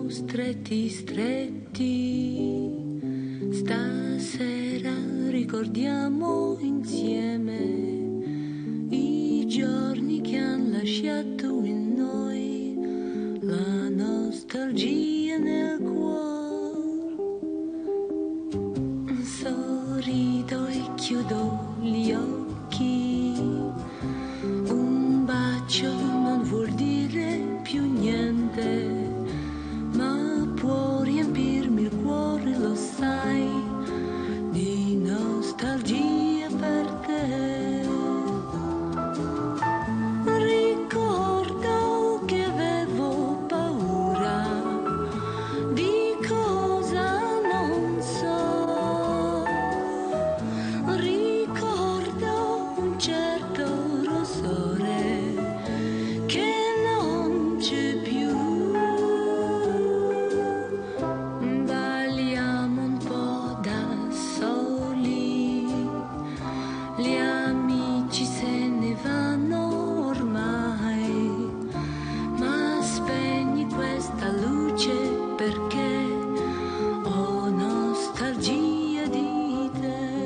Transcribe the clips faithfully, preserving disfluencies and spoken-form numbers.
stretti stretti, stasera ricordiamo insieme i giorni che han lasciato in noi la nostalgia nel cuore. Sorrido e chiudo gli occhi, un bacio non vuol dire più niente, ma può riempirmi il cuore, lo sai, di nostalgia per te. Ricordo che avevo paura di cosa non so, ricordo un certo rossore che non c'è più. Balliamo un po' da soli, gli amici se ne vanno ormai, ma spegni questa luce perché ho nostalgia di te.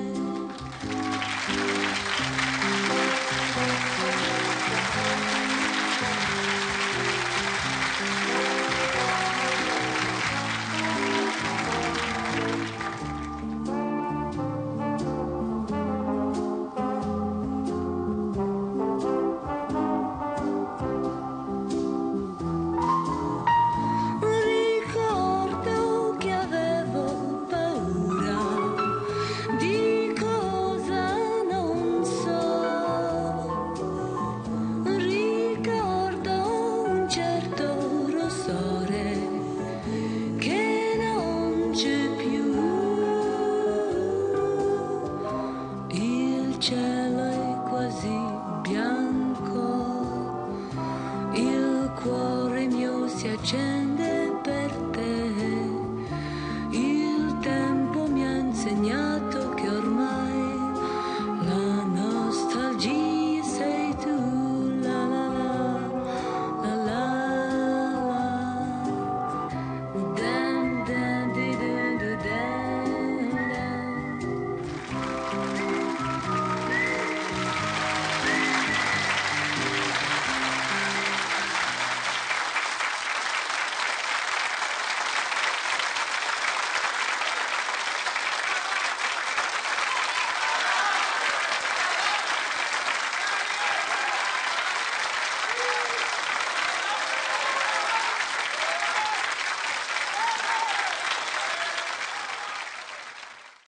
Ricordo che avevo paura di cosa non so, ricordo un certo rossore che non c'è più. Il cielo